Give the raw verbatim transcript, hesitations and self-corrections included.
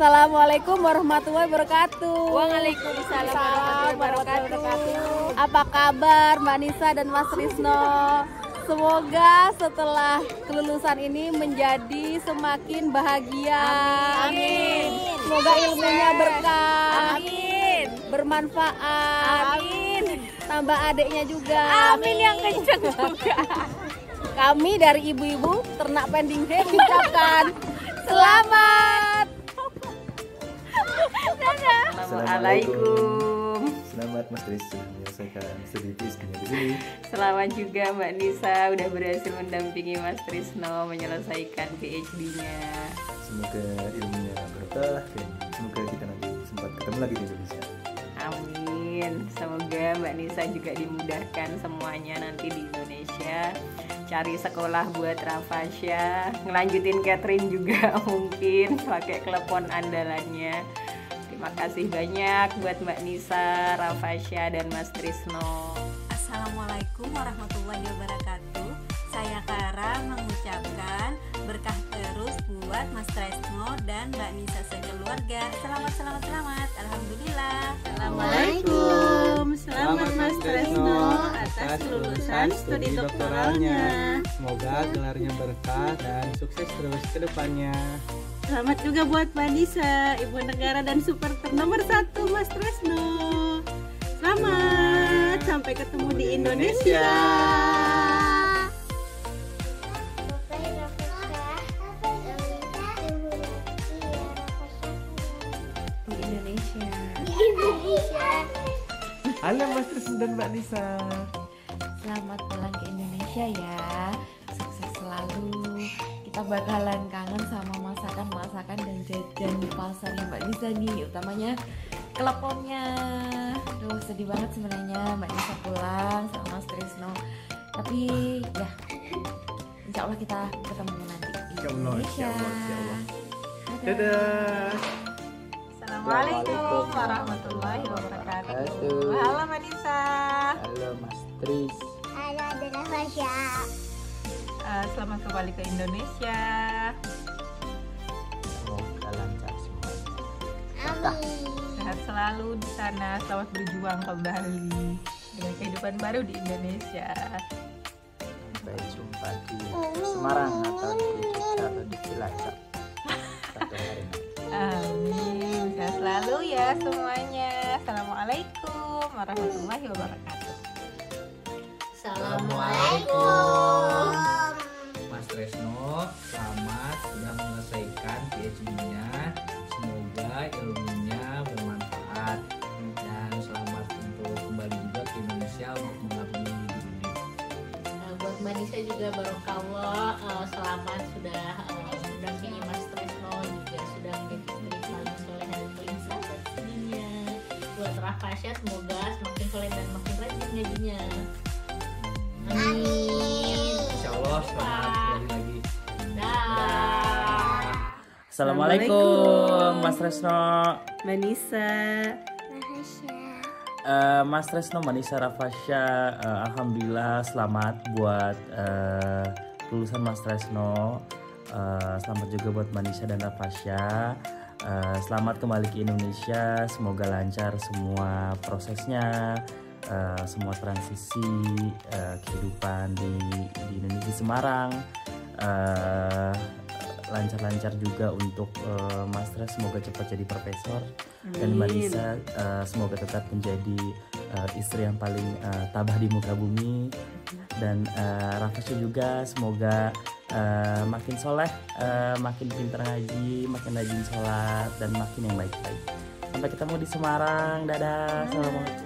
Assalamualaikum warahmatullahi wabarakatuh. Waalaikumsalam warahmatullahi wabarakatuh. Apa kabar Mbak Nisa dan Mas Trisno? Semoga setelah kelulusan ini menjadi semakin bahagia. Amin. Semoga ilmunya berkah. Amin. Bermanfaat. Amin. Tambah adiknya juga. Amin yang kenceng juga. Kami dari ibu-ibu ternak pending hay mengucapkan selamat. Assalamualaikum. Selamat Mas Tris sudah menyelesaikan studi P H D-nya di sini. Selamat juga Mbak Nisa udah berhasil mendampingi Mas Trisno menyelesaikan P H D-nya. Semoga ilmunya berkah dan semoga kita nanti sempat ketemu lagi di Indonesia. Amin. Semoga Mbak Nisa juga dimudahkan semuanya nanti di Indonesia. Cari sekolah buat Rafasya, ngelanjutin Catherine juga mungkin pakai telepon andalannya. Terima kasih banyak buat Mbak Nisa, Rafasya, dan Mas Trisno. Assalamualaikum warahmatullahi wabarakatuh. Saya Kara mengucapkan berkah terus buat Mas Trisno dan Mbak Nisa sekeluarga. Selamat, selamat, selamat. Alhamdulillah. Assalamualaikum. Selamat Mas Trisno atas lulusan studi doktoralnya. Semoga gelarnya berkah dan sukses terus ke depannya. Selamat juga buat Mbak Nisa, Ibu Negara dan Supporter nomor satu Mas Trisno. Selamat, sampai ketemu di Indonesia. Di Indonesia. Halo Mas Tris dan Mbak Nisa. Selamat pulang ke Indonesia ya. Sukses selalu. Kita bakalan kangen sama masakan-masakan dan jajan di pasarnya Mbak Nisa nih, utamanya keleponnya. Duh, sedih banget sebenarnya Mbak Nisa pulang sama Mas Trisno. Tapi ya, insya Allah kita ketemu nanti di Insya Allah, Indonesia. insya Allah, insya Allah. Dadah. Dadah. Assalamualaikum warahmatullahi wabarakatuh. Halo Mbak Nisa. Halo Mas Tris. Halo, Dada Fasya. Uh, selamat kembali ke Indonesia. Semoga lancar semua. Amin. Sehat selalu di sana. Selamat berjuang kembali dengan kehidupan baru di Indonesia. Sampai jumpa di Semarang atau di Jogja atau di Cilacap. Satu hari nanti. Amin. Sehat selalu ya semuanya. Assalamualaikum warahmatullahi wabarakatuh. Assalamualaikum. Mas Trisno, selamat sudah menyelesaikan P H D-nya. Semoga ilmunya bermanfaat dan selamat untuk kembali juga ke Indonesia untuk mengabdi di dunia. Nah, buat Mbak Nisa juga barokallah, uh, selamat sudah uh, mendampingi Mas Trisno, juga sudah menjadi istri paling soleh dan paling sahabat studinya. Buat Rafasya semoga semakin soleh dan makin rajin ngajinya. Amin. Insya Allah selamat kembali lagi. Dah. Assalamualaikum Mas Trisno, Mbak Nisa. uh, Mas Trisno, Mbak Nisa, Rafasya, uh, alhamdulillah selamat buat uh, lulusan Mas Trisno. Uh, selamat juga buat Mbak Nisa dan Rafasya. Uh, selamat kembali ke Indonesia. Semoga lancar semua prosesnya. Uh, semua transisi uh, kehidupan di, di Indonesia, di Semarang, uh, lancar-lancar juga untuk uh, Mas Tris, semoga cepat jadi profesor. Amin. Dan Mbak Nisa uh, semoga tetap menjadi uh, istri yang paling uh, tabah di muka bumi. Dan uh, Rafasya juga semoga uh, makin soleh, uh, makin pintar ngaji, makin rajin sholat, dan makin yang baik-baik. Sampai ketemu di Semarang. Dadah. Assalamualaikum.